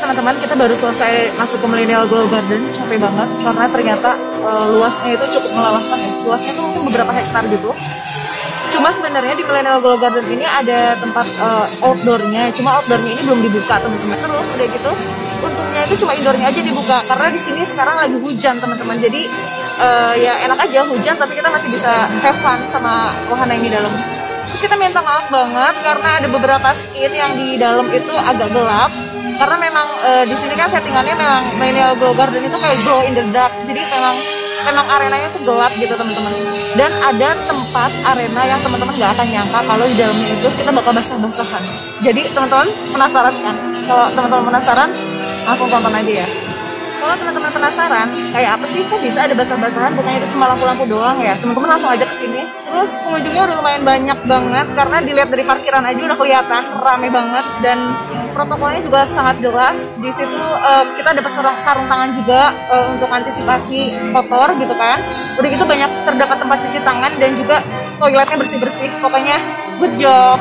teman-teman, kita baru selesai masuk ke Millennial Glow Garden. Capek banget karena ternyata luasnya itu cukup melelahkan ya. Luasnya tuh mungkin beberapa hektar gitu. Cuma sebenarnya di Millennial Glow Garden ini ada tempat outdoornya. Cuma outdoornya ini belum dibuka teman-teman. Terus udah gitu, untungnya itu cuma indoornya aja dibuka karena di sini sekarang lagi hujan teman-teman. Jadi ya enak aja hujan, tapi kita masih bisa have fun sama wahana yang di dalam. Terus kita minta maaf banget karena ada beberapa skin yang di dalam itu agak gelap. Karena memang di sini kan settingannya memang Millennial Glow Garden itu kayak glow in the dark. Jadi memang arenanya tuh gelap gitu teman-teman. Dan ada tempat arena yang teman-teman nggak akan nyangka kalau di dalamnya itu kita bakal basah-basahan. Jadi teman-teman penasaran kan? Kalau teman-teman penasaran, langsung tonton aja ya. Kalau teman-teman penasaran, kayak apa sih kok bisa ada basah-basahan? Bukannya itu cuma lampu-lampu doang ya? Teman-teman langsung aja ke sini. Terus pengunjungnya udah lumayan banyak banget karena dilihat dari parkiran aja udah kelihatan rame banget dan protokolnya juga sangat jelas. Di situ kita dapat sarung tangan juga untuk antisipasi kotor gitu kan. Udah gitu banyak terdapat tempat cuci tangan dan juga toiletnya bersih-bersih. Pokoknya good job.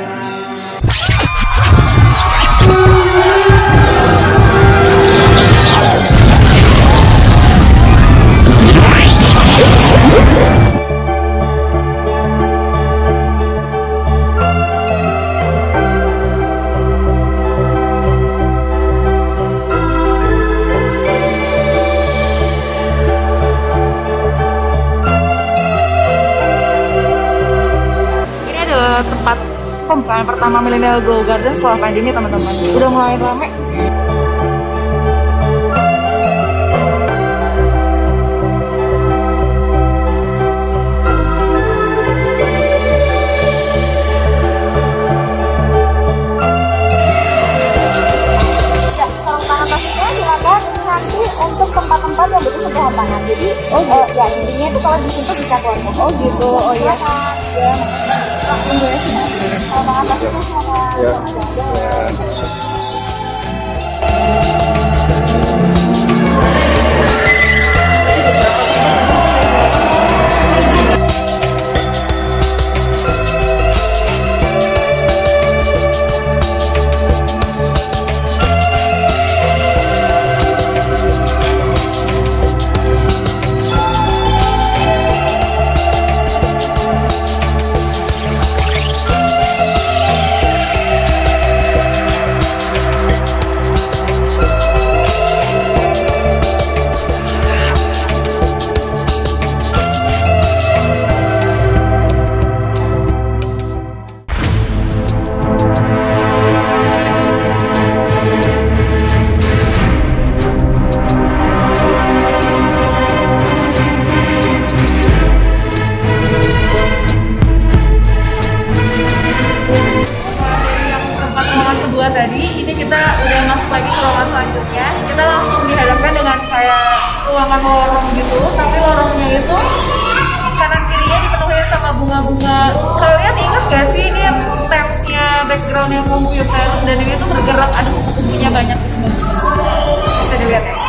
Tempat pembukaan pertama Millennial Glow Garden setelah pandemi teman-teman. Udah mulai rame. Untuk tempat-tempat yang butuh sentuhan tangan. Jadi ya intinya itu kalau disentuh bisa keluar. Oh gitu. Oh iya. Tadi ini kita udah masuk lagi ke ruangan selanjutnya. Kita langsung dihadapkan dengan kayak ruangan lorong gitu, tapi lorongnya itu kanan kirinya dipenuhi sama bunga-bunga. Kalian ingat gak sih ini tempsnya backgroundnya komputer dan ini tuh bergerak, aduh bunyinya banyak. Bisa dilihat ya.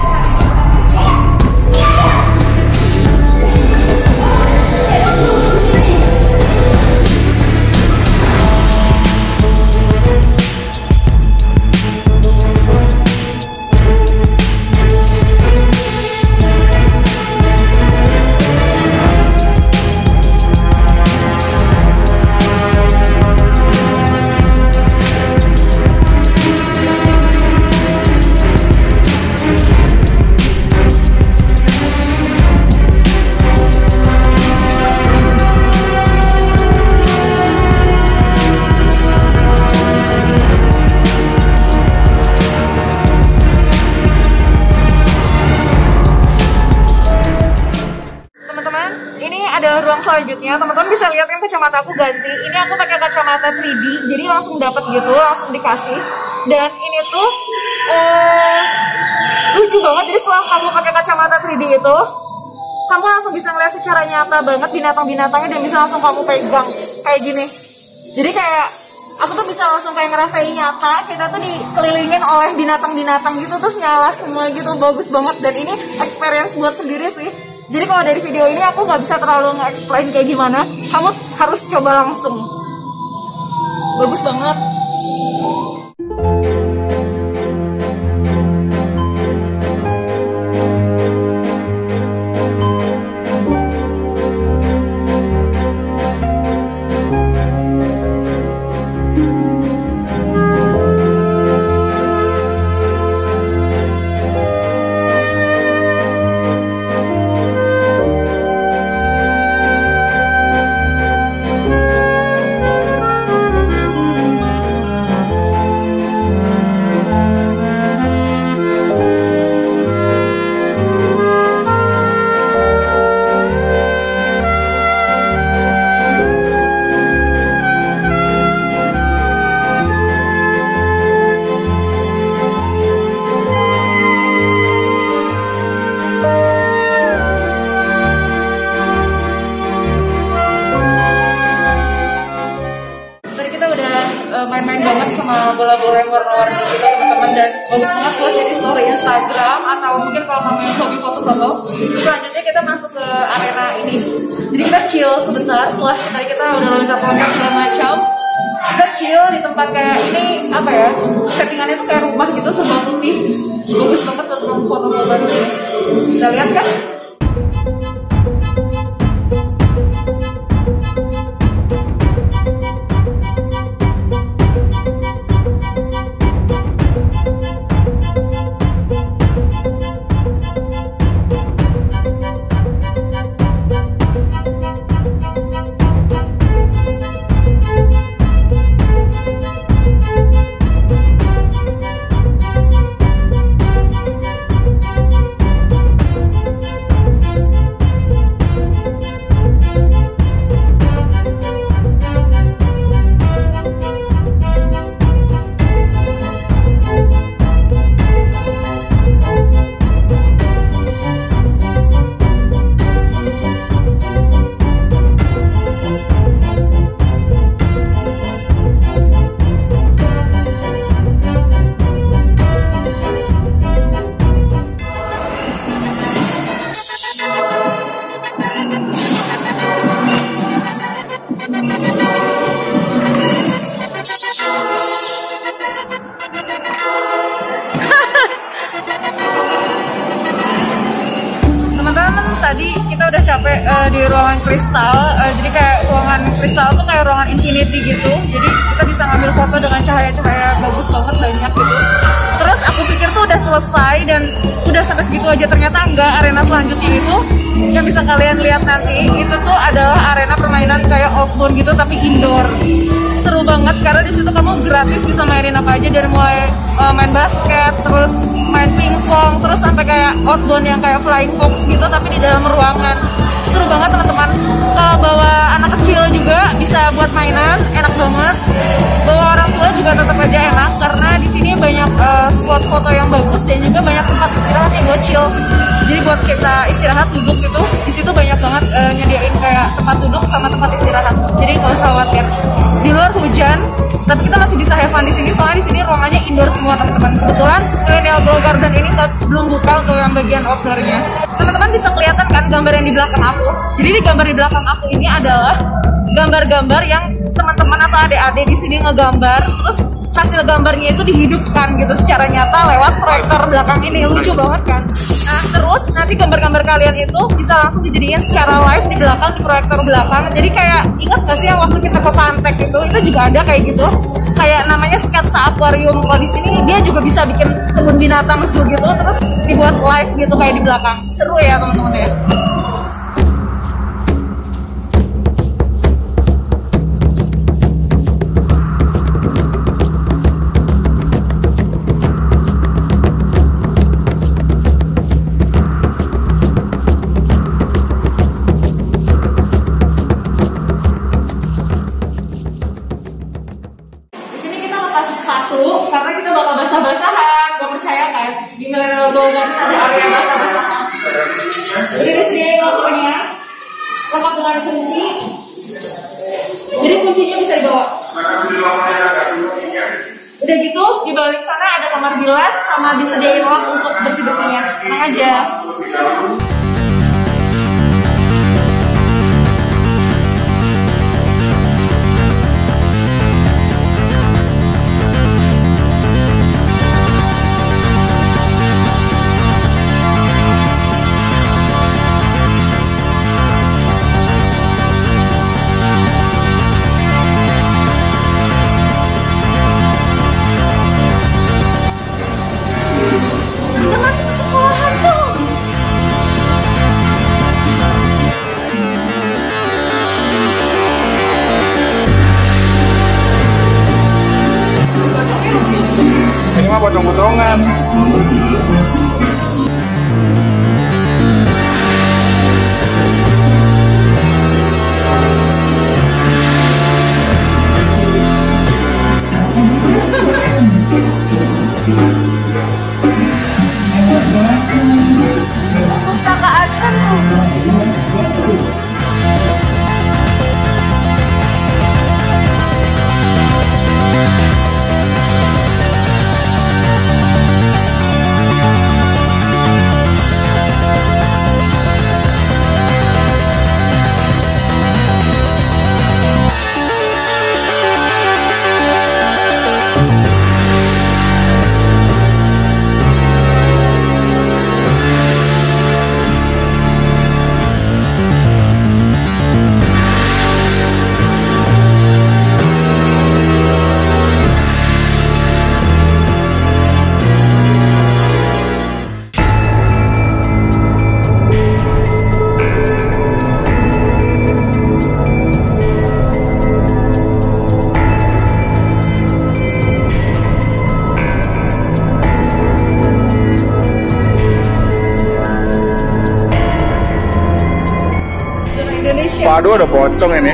Ada ruang selanjutnya, teman-teman bisa lihat kan kacamata aku ganti. Ini aku pakai kacamata 3D, jadi langsung dapat gitu, langsung dikasih. Dan ini tuh lucu banget. Jadi setelah kamu pakai kacamata 3D itu, kamu langsung bisa ngeliat secara nyata banget binatang-binatangnya dan bisa langsung kamu pegang kayak gini. Jadi kayak aku tuh bisa langsung kayak ngerasain nyata kita tuh dikelilingin oleh binatang-binatang gitu, terus nyala semua gitu, bagus banget. Dan ini experience buat sendiri sih. Jadi kalau dari video ini aku nggak bisa terlalu nge-explain kayak gimana, kamu harus coba langsung. Bagus banget. yang warna-warni gitu teman-teman, dan bagus banget buat jadi story Instagram atau mungkin kalau kamu yang hobi foto-foto. Selanjutnya kita masuk ke arena ini, jadi kita chill sebentar setelah tadi kita udah loncat-loncat segala macam. Kita chill di tempat kayak ini, apa ya, settingannya tuh kayak rumah gitu, serba putih, bagus banget untuk foto-foto. Bisa lihat kan? Tadi kita udah capek di ruangan kristal, jadi kayak ruangan kristal tuh kayak ruangan infinity gitu, jadi kita bisa ngambil foto dengan cahaya-cahaya bagus banget, banyak gitu. Terus aku pikir tuh udah selesai dan udah sampai segitu aja, ternyata enggak. Arena selanjutnya itu yang bisa kalian lihat nanti, itu tuh adalah arena permainan kayak outdoor gitu tapi indoor. Seru banget karena di situ kamu gratis bisa mainin apa aja, dari mulai main basket, terus main pingpong, terus sampai kayak outbound yang kayak flying fox gitu tapi di dalam ruangan. Seru banget teman-teman. Kalau bawa anak kecil juga bisa buat mainan, enak banget. Bawa orang tua juga tetap aja enak karena di sini banyak spot foto yang bagus dan juga banyak tempat istirahat yang buat chill. Jadi buat kita istirahat duduk gitu, di situ banyak banget nyediain kayak tempat duduk sama tempat istirahat. Jadi nggak usah khawatir. Di luar hujan, tapi kita masih bisa have fun di sini soalnya di sini ruangannya indoor semua teman-teman. Kebetulan Millennial Glow Garden ini belum buka untuk yang bagian outdoornya. Teman-teman bisa kelihatan kan gambar yang di belakang aku. Jadi di gambar di belakang aku ini adalah gambar-gambar yang teman-teman atau adik-adik di sini ngegambar, terus hasil gambarnya itu dihidupkan gitu secara nyata lewat proyektor belakang ini. Lucu banget kan? Nah, terus nanti gambar-gambar kalian itu bisa langsung dijadiin secara live di belakang, di proyektor belakang. Jadi kayak, ingat gak sih yang waktu kita ke Pantek itu juga ada kayak gitu, kayak namanya sketsa akuarium. Kalau di sini dia juga bisa bikin kebun binatang zoo gitu, terus dibuat live gitu kayak di belakang. Seru ya teman-teman ya. Karena kita bakal basah-basahan, gak percaya kan? Di Millennial Glow Garden ada area basah-basahan. Jadi disediain lampunya, lengkap dengan kunci. Jadi kuncinya bisa dibawa. Udah gitu, di balik sana ada kamar bilas sama disediain lap untuk bersih-bersihnya. Tenang aja. Potong-potongan. Pustakaan kan tuh. ya. Waduh, ada pocong ini.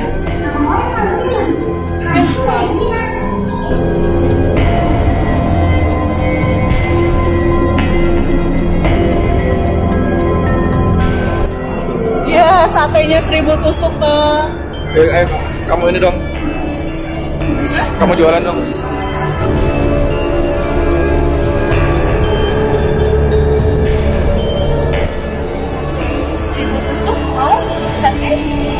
Ya, satenya 1000 tusuk bang. Kamu ini dong. Kamu jualan dong. Tusuk mau sate?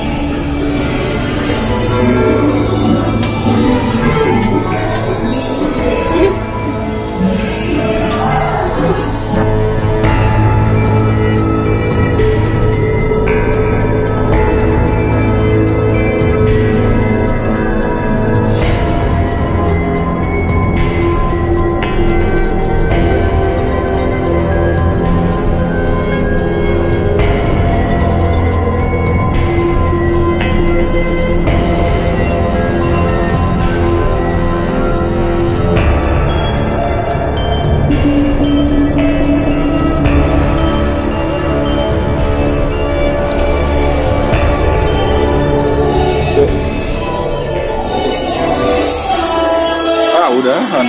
Udahan.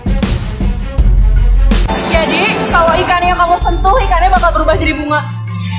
Jadi kalau ikannya kamu sentuh, ikannya bakal berubah jadi bunga.